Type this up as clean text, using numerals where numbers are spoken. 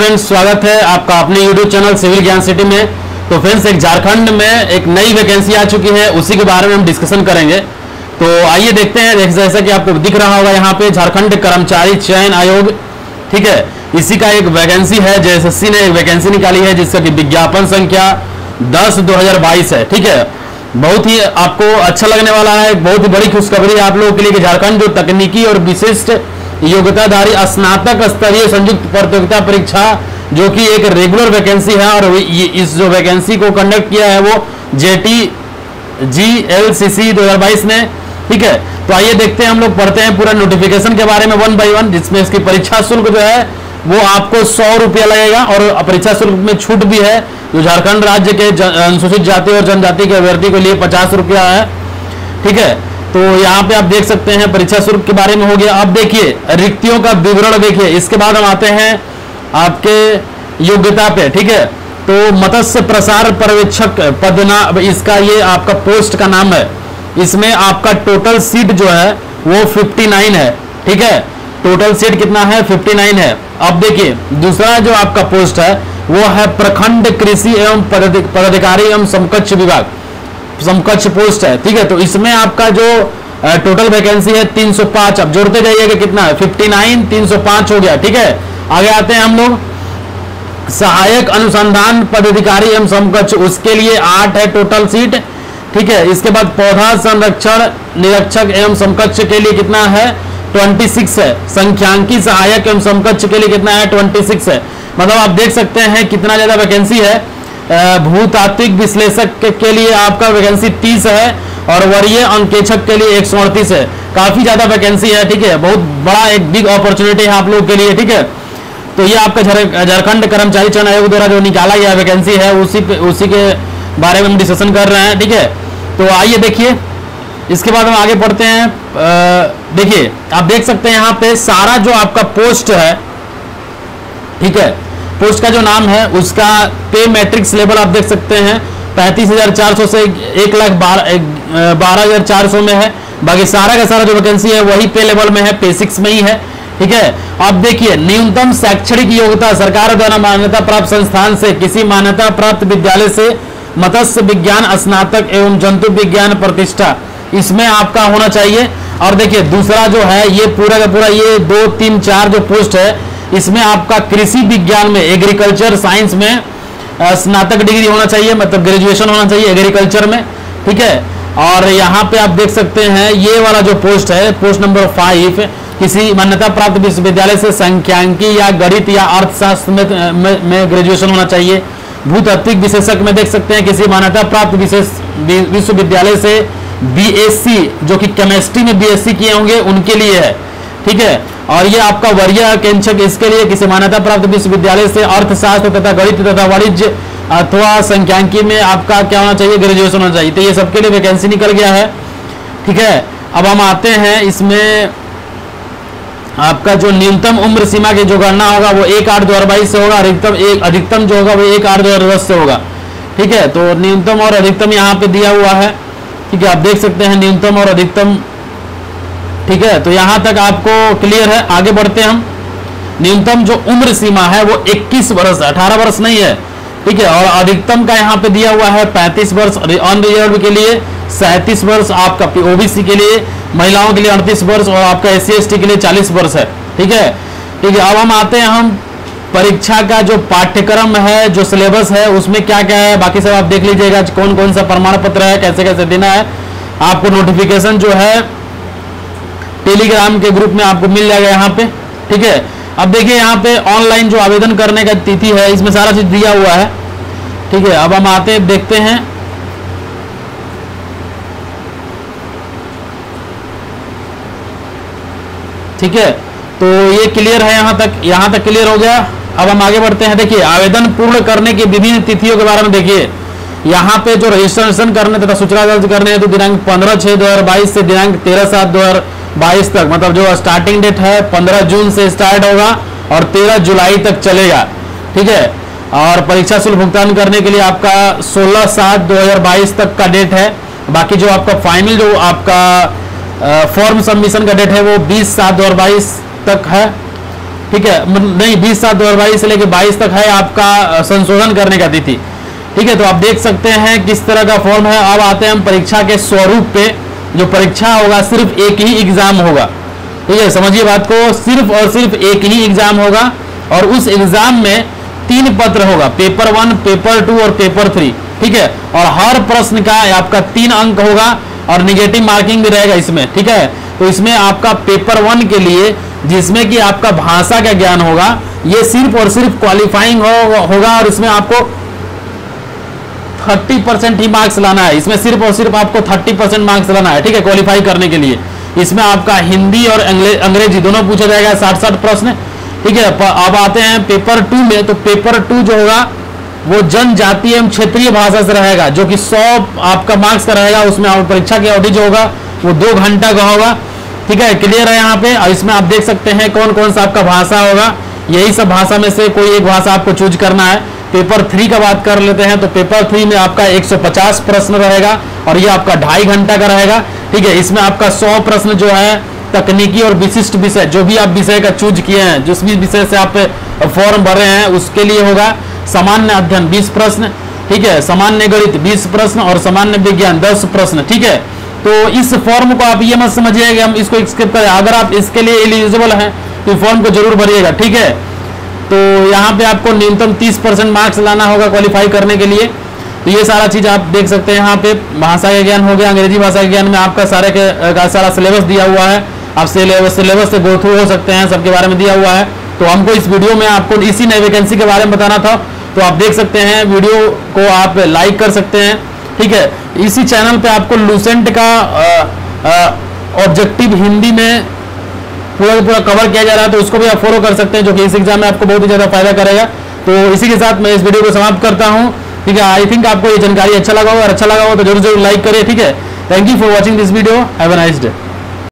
Friends, स्वागत है आपका अपने YouTube channel civil Gyan city में। तो फ्रेंड्स, एक झारखंड में एक नई वैकेंसी आ चुकी है, उसी के बारे में हम डिस्कशन करेंगे। तो आइए देखते हैं। जैसा कि आपको दिख रहा होगा यहाँ पे झारखंड कर्मचारी चयन आयोग, ठीक है, इसी का एक वैकेंसी है। JSSC ने एक वैकेंसी निकाली है जिसका कि विज्ञापन संख्या 10/2022 है, ठीक है। बहुत ही आपको अच्छा लगने वाला है, बहुत ही बड़ी खुशखबरी है आप लोगों के लिए कि झारखंड जो तकनीकी और विशिष्ट योग्यताधारी स्नातक स्तरीय संयुक्त प्रतियोगिता परीक्षा जो कि एक रेगुलर वैकेंसी है, और इस जो वैकेंसी को कंडक्ट किया है वो JTGLCC 2022 ने, ठीक है। तो आइए देखते हैं, हम लोग पढ़ते हैं पूरा नोटिफिकेशन के बारे में 1 by 1, जिसमें इसकी परीक्षा शुल्क जो है वो आपको 100 रुपया लगेगा, और परीक्षा शुल्क में छूट भी है जो झारखंड राज्य के अनुसूचित जाति और जनजाति के अभ्यर्थी के लिए 50 रुपया है, ठीक है। तो यहाँ पे आप देख सकते हैं परीक्षा शुल्क के बारे में हो गया। अब देखिए रिक्तियों का विवरण देखिए। इसके बाद हम आते हैं आपके योग्यता पे, ठीक है। तो मत्स्य प्रसार पर्यवेक्षक पदना, इसका ये आपका पोस्ट का नाम है। इसमें आपका टोटल सीट जो है वो 59 है, ठीक है। टोटल सीट कितना है? 59 है। अब देखिए दूसरा जो आपका पोस्ट है वो है प्रखंड कृषि एवं पदाधिकारी एवं समकक्ष विभाग, समकक्ष पोस्ट है, ठीक है। तो इसमें आपका जो टोटल वैकेंसी है 305। अब जोड़ते जाइएगा कितना है? 59 305 हो गया, ठीक है। आगे आते हैं हम लोग सहायक अनुसंधान पदाधिकारी एवं समकक्ष, उसके लिए 8 है टोटल सीट, ठीक है। इसके बाद पौधा संरक्षण निरीक्षक एवं समकक्ष के लिए कितना है? 26 है। संख्यांकी सहायक एवं समकक्ष के लिए कितना है? 26 है। मतलब आप देख सकते हैं कितना ज्यादा वैकेंसी है। भूतात्विक विश्लेषक के लिए आपका वैकेंसी 30 है, और वरीय अंकेक्षक के लिए 138 है। काफी ज्यादा वैकेंसी है, ठीक है। बहुत बड़ा एक बिग अपॉर्चुनिटी है आप लोग के लिए, ठीक है। तो ये आपका झारखंड कर्मचारी चयन आयोग द्वारा जो निकाला गया वैकेंसी है उसी के बारे में हम डिस्कशन कर रहे हैं, ठीक है। तो आइए देखिए, इसके बाद हम आगे बढ़ते हैं। देखिए आप देख सकते हैं यहाँ पे सारा जो आपका पोस्ट है, ठीक है, पोस्ट का जो नाम है उसका पे मैट्रिक्स लेवल आप देख सकते हैं 35,400 से 1,12,400 में है। बाकी सारा का सारा जो वैकेंसी है वही पे लेवल में है, पे 6 में ही है, ठीक है। अब देखिए न्यूनतम शैक्षणिक योग्यता सरकार द्वारा मान्यता प्राप्त संस्थान से किसी मान्यता प्राप्त विद्यालय से मत्स्य विज्ञान स्नातक एवं जंतु विज्ञान प्रतिष्ठा, इसमें आपका होना चाहिए। और देखिए दूसरा जो है ये पूरा का पूरा ये 2 3 4 जो पोस्ट है इसमें आपका कृषि विज्ञान में एग्रीकल्चर साइंस में स्नातक डिग्री होना चाहिए, मतलब ग्रेजुएशन होना चाहिए एग्रीकल्चर में, ठीक है। और यहाँ पे आप देख सकते हैं ये वाला जो पोस्ट है पोस्ट नंबर 5, किसी मान्यता प्राप्त विश्वविद्यालय से संख्यांकी या गणित या अर्थशास्त्र में ग्रेजुएशन होना चाहिए। भूतात्विक विशेषज्ञ में देख सकते हैं किसी मान्यता प्राप्त विश्वविद्यालय से BSc जो कि केमिस्ट्री में BSc किए होंगे उनके लिए है, ठीक है। और ये आपका वरीय अंकेक्षक, इसके लिए किसी मान्यता प्राप्त विश्वविद्यालय से अर्थशास्त्र तथा गणित तथा वाणिज्य अथवा संख्यांकी में आपका क्या होना चाहिए? ग्रेजुएशन होना चाहिए। तो ये सबके लिए वैकेंसी निकल गया है, ठीक है। अब हम आते हैं इसमें आपका जो न्यूनतम उम्र सीमा की जो गणना होगा वो 1/8/2022 से होगा, अधिकतम जो होगा वो 1/8/2010 से होगा, ठीक है। तो न्यूनतम और अधिकतम यहाँ पे दिया हुआ है, ठीक है। आप देख सकते हैं न्यूनतम और अधिकतम, ठीक है। तो यहां तक आपको क्लियर है। आगे बढ़ते हैं हम। न्यूनतम जो उम्र सीमा है वो 21 वर्ष, 18 वर्ष नहीं है, ठीक है। और अधिकतम का यहाँ पे दिया हुआ है 35 वर्ष अनरिजर्व के लिए, 37 वर्ष आपका OBC के लिए, महिलाओं के लिए 38 वर्ष, और आपका SC ST के लिए 40 वर्ष है, ठीक है, ठीक है। अब हम आते हैं हम परीक्षा का जो पाठ्यक्रम है, जो सिलेबस है उसमें क्या क्या है, बाकी सब आप देख लीजिएगा कौन कौन सा प्रमाण पत्र है, कैसे कैसे देना है। आपको नोटिफिकेशन जो है टेलीग्राम के ग्रुप में आपको मिल जाएगा यहाँ पे, ठीक है। अब देखिए यहाँ पे ऑनलाइन जो आवेदन करने का तिथि है इसमें सारा चीज दिया हुआ है, ठीक है। अब हम आते देखते हैं, ठीक है। तो ये क्लियर है यहाँ तक क्लियर हो गया। अब हम आगे बढ़ते हैं। देखिए आवेदन पूर्ण करने की विभिन्न तिथियों के बारे में देखिए। यहाँ पे जो रजिस्ट्रेशन करने तथा सूचना दर्ज करने है तो दिनांक 15/6/2022 से दिनांक 13/7/2022 तक, मतलब जो स्टार्टिंग डेट है 15 जून से स्टार्ट होगा और 13 जुलाई तक चलेगा, ठीक है। और परीक्षा शुल्क भुगतान करने के लिए आपका 16/7/2022 तक का डेट है। बाकी जो आपका फाइनल जो आपका फॉर्म सबमिशन का डेट है वो 20/7/2022 तक है। ठीक है, नहीं 20/7/2022 से लेकर 22 तक है आपका संशोधन करने का तिथि। ठीक है, तो आप देख सकते हैं किस तरह का फॉर्म है। अब आते हैं हम परीक्षा के स्वरूप पे। जो परीक्षा होगा सिर्फ एक ही एग्जाम होगा। ठीक है, समझिए बात को, सिर्फ और सिर्फ एक ही एग्जाम होगा और उस एग्जाम में 3 पत्र होगा, पेपर 1, पेपर 2 और पेपर 3। ठीक है, और हर प्रश्न का आपका 3 अंक होगा और निगेटिव मार्किंग भी रहेगा इसमें। ठीक है, तो इसमें आपका पेपर 1 के लिए जिसमें कि आपका भाषा का ज्ञान होगा, ये सिर्फ और सिर्फ क्वालिफाइंग होगा और इसमें आपको 30% ही मार्क्स लाना है। इसमें सिर्फ और सिर्फ आपको 30% मार्क्स लाना है। ठीक है, क्वालिफाई करने के लिए इसमें आपका हिंदी और अंग्रेजी दोनों पूछा जाएगा, 60-60 प्रश्न। ठीक है, अब आते हैं पेपर 2 में। तो पेपर 2 जो होगा वो जनजातीय एवं क्षेत्रीय भाषा से रहेगा, जो कि 100 आपका मार्क्स का रहेगा। उसमें आप परीक्षा की अवधि जो होगा वो 2 घंटा का होगा। ठीक है, क्लियर है यहाँ पे। और इसमें आप देख सकते हैं कौन कौन सा आपका भाषा होगा, यही सब भाषा में से कोई एक भाषा आपको चूज करना है। पेपर 3 का बात कर लेते हैं, तो पेपर 3 में आपका 150 प्रश्न रहेगा और ये आपका 2.5 घंटा का रहेगा। ठीक है, इसमें आपका 100 प्रश्न जो है तकनीकी और विशिष्ट विषय, जो भी आप विषय का चूज किए हैं, जिस भी विषय से आप फॉर्म भर रहे हैं उसके लिए होगा। सामान्य अध्ययन 20 प्रश्न। ठीक है, सामान्य गणित 20 प्रश्न और सामान्य विज्ञान 10 प्रश्न। ठीक है, तो इस फॉर्म को आप ये मत समझिए कि हम इसको स्किप करें। अगर आप इसके लिए एलिजिबल हैं तो फॉर्म को जरूर भरिएगा। ठीक है, तो यहाँ पे आपको न्यूनतम 30% मार्क्स लाना होगा क्वालिफाई करने के लिए। तो ये सारा चीज आप देख सकते हैं यहाँ पे। भाषा का ज्ञान हो गया, अंग्रेजी भाषा के ज्ञान में आपका सारा सिलेबस दिया हुआ है। आप सिलेबस से गो थ्रू हो सकते हैं, सबके बारे में दिया हुआ है। तो हमको इस वीडियो में आपको इसी नई वैकेंसी के बारे में बताना था, तो आप देख सकते हैं। वीडियो को आप लाइक कर सकते हैं। ठीक है, इसी चैनल पे आपको लूसेंट का ऑब्जेक्टिव हिंदी में पूरा कवर किया जा रहा है, तो उसको भी आप फॉलो कर सकते हैं, जो कि इस एग्जाम में आपको बहुत ही ज्यादा फायदा करेगा। तो इसी के साथ मैं इस वीडियो को समाप्त करता हूँ। ठीक है, आई थिंक आपको ये जानकारी अच्छा लगा होगा, और अच्छा लगा हो तो जरूर लाइक करिए। ठीक है, thank you for watching this video, have a nice day.